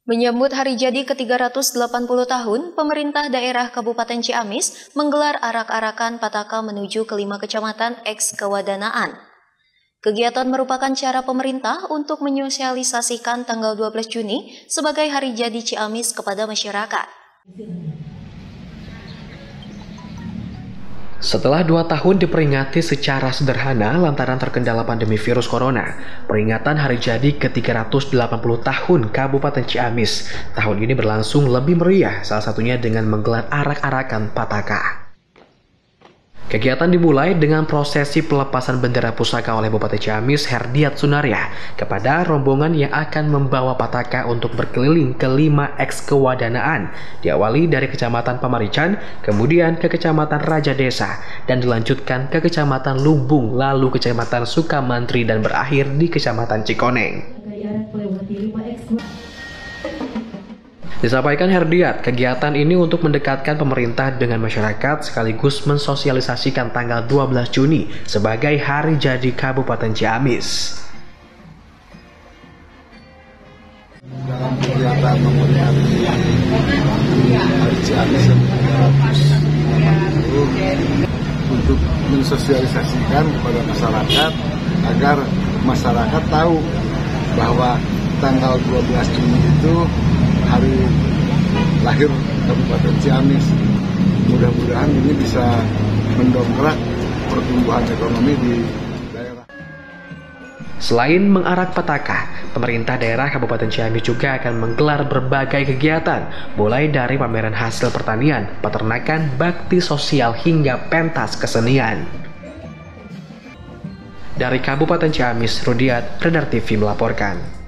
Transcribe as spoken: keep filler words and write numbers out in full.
Menyambut hari jadi ke tiga ratus delapan puluh tahun, pemerintah daerah Kabupaten Ciamis menggelar arak-arakan Pataka menuju kelima kecamatan eks-Kewadanaan. Kegiatan merupakan cara pemerintah untuk menyosialisasikan tanggal dua belas Juni sebagai hari jadi Ciamis kepada masyarakat. Setelah dua tahun diperingati secara sederhana lantaran terkendala pandemi virus corona, peringatan hari jadi ke tiga ratus delapan puluh tahun Kabupaten Ciamis tahun ini berlangsung lebih meriah, salah satunya dengan menggelar arak-arakan Pataka. Kegiatan dimulai dengan prosesi pelepasan bendera pusaka oleh Bupati Ciamis Herdiat Sunaria kepada rombongan yang akan membawa Pataka untuk berkeliling ke lima eks-Kewadanaan, diawali dari Kecamatan Pamarican, kemudian ke Kecamatan Raja Desa, dan dilanjutkan ke Kecamatan Lumbung, lalu Kecamatan Sukamantri, dan berakhir di Kecamatan Cikoneng. Disampaikan Herdiat, kegiatan ini untuk mendekatkan pemerintah dengan masyarakat sekaligus mensosialisasikan tanggal dua belas Juni sebagai hari jadi Kabupaten Ciamis. Dalam kegiatan memperingati hari Ciamis untuk mensosialisasikan kepada masyarakat agar masyarakat tahu bahwa tanggal dua belas Juni itu hari lahir Kabupaten Ciamis. Mudah-mudahan ini bisa mendongkrak pertumbuhan ekonomi di daerah. Selain mengarak Pataka, pemerintah daerah Kabupaten Ciamis juga akan menggelar berbagai kegiatan, mulai dari pameran hasil pertanian, peternakan, bakti sosial, hingga pentas kesenian. Dari Kabupaten Ciamis, Rudiat, Radar T V melaporkan.